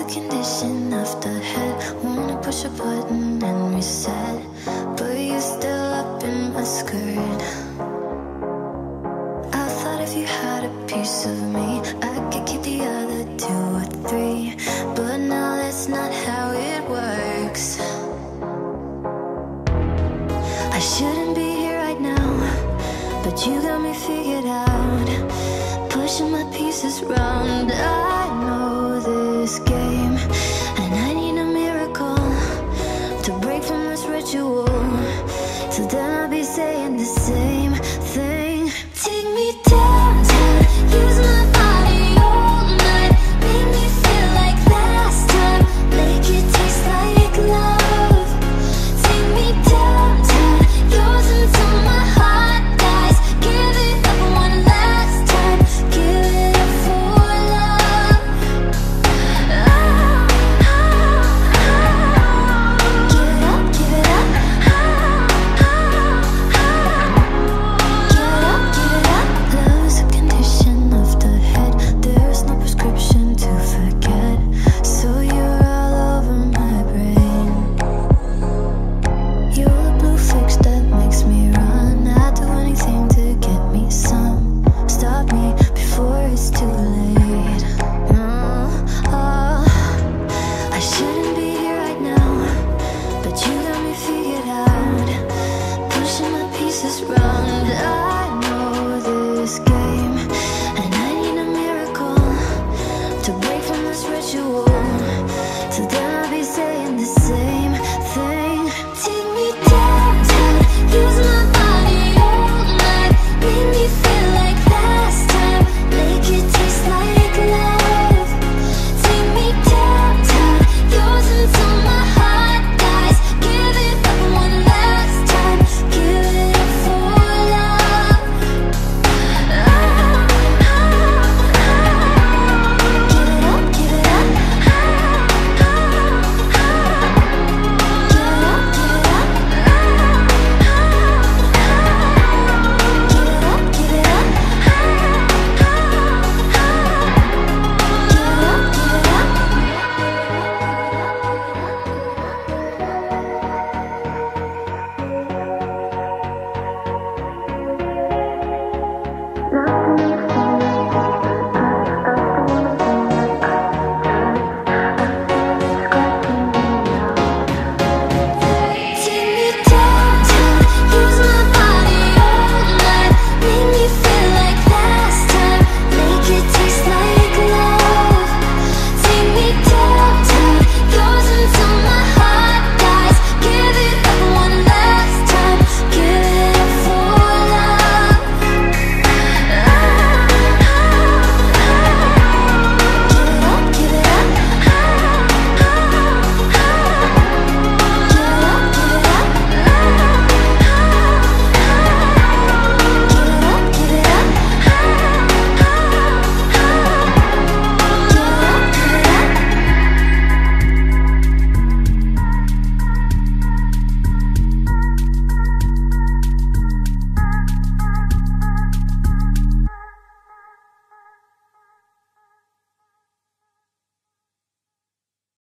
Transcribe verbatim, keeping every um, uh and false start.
a condition of the head. Wanna push a button and reset, but you're still up in my skirt. I thought if you had a piece of me, I could keep the other two or three, but now that's not how it works. I shouldn't be here right now, but you got me figured out, pushing my pieces round. I know this game, and I need a miracle to break from this ritual. So then I'll be saying the same thing. Take me downtown, use my body all night, make me feel like last time, make it taste like love. Take me downtown, yours until my heart dies. Give it up one last time, give it up for love. Oh, oh, oh. Give it up, give it up. Oh, oh, oh. Give it up, give it up. Love's a condition of the head. There's no prescription to forget, so you're all over my brain. You're the blue fix that makes me run. I'd do anything to get me some. Stop me before it's too late. Oh, oh. I shouldn't be here right now, but you got me figured out, pushing my pieces round.